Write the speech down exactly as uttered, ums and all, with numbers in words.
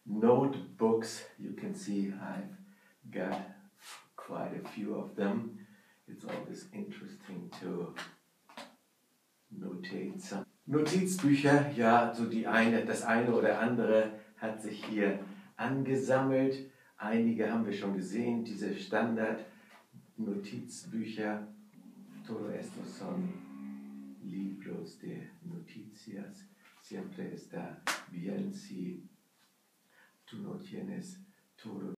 notebooks. You can see I've got quite a few of them. It's always interesting to notate some. Notizbücher, ja, so die eine, das eine oder andere hat sich hier angesammelt. Einige haben wir schon gesehen, diese Standard-Notizbücher. Todo estos son libros de noticias. Siempre está bien si tú no tienes todo